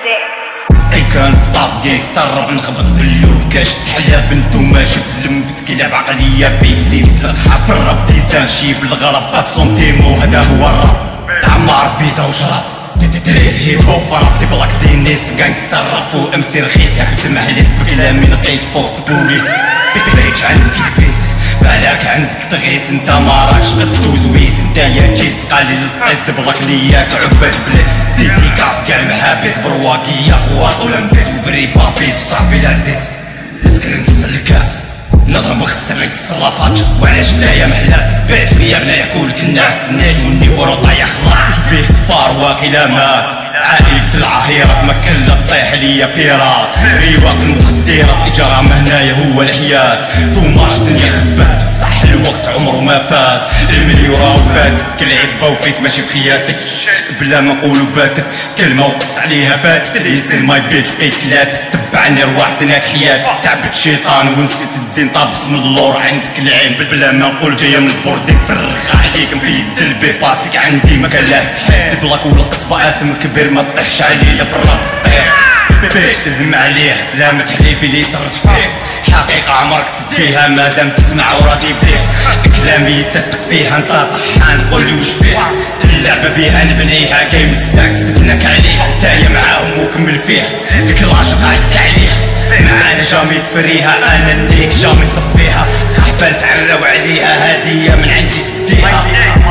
اي كان ستاب جيك سرب نخبط باليوم كاش تحلى بنتو ماشي بلم بتكلب عقلية فيك زيد القحاب في الراب ديزان شي بالغربات سونتيمو هذا هو الراب تعمار بيضا وشراب تدري الهيب هوب فرابتي بلاك دينيس كانك تصرفو امسي رخيص ياك تمحليس بكلامي نقيس فوق البوليس بيج عندك الفيس بالك عندك تغيس انت ما راكش غدوز ويس انت يا تجيس قليل القيس بلاك لياك عباد بلاد ديديكاس كاع المحابس برواقية غواط ولمبس وفري بابيس صاحبي العزيز سكرين الكاس نضرب وخسر لك الصلافات وعلاش نايا محلاس بيت فيا بلا ياكلك الناس ناجوني ورو طايح خلاص بيه صفار واقيلا مات عائلة العهيرة ما كلا طيح ليا بيرات ريواق المخدرات إجرام هنايا هو الحياة طوماج دنيا خبات بصح الوقت عمره ما فات المليون راهو فاتك كالعبة وفيك ماشي في خياتك بلا ما نقولو باتك كلمة وقص عليها فاتك ليسن ماي بيتش بقيت كلاتك تبعني رواحتك حياتك تعبت شيطان ونسيت الدين طاب اسم اللور عندك العين بلا ما نقول جاية من البورديك فرغ عليك مفيد البي باسك عندي ما كان له تحيد بلاك ولا قصبة اسم كبير ما تطيحش عليه في الراب طيح بيش سلم عليه سلامة حليبي اللي صرت فيه حقيقة عمرك تديها مادام تسمع وراضي بيه كلامي تثق فيها انت طحان قولي وش فيه اللعبة بيها نبنيها جاي من الساكس تبنك عليه تايا معاهم وكمل فيه ديك العشق عندك عليه معانا جامي تفريها انا نديك جامي صفيها خحبان تعرو عليها هدية من عندي تديها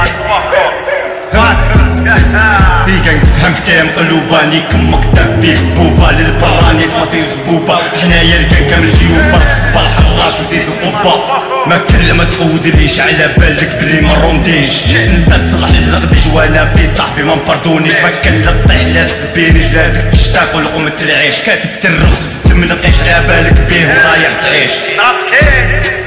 كان تفهم كلام قلوباني كمك تبيك بوبا للبراني تمصير زبوبة حنايا الكان كامل ديوبا صبا الحراش وزيد القبة ما كلمة تقودليش على بالك بلي ما نرونديش انت تصلح للغديش وانا في صاحبي ما نبردونيش ما كلا طيح لا سبينيش لا داك تشتاق ولقمة العيش كاتف ترخص منقيش على بالك بيه ورايح تعيش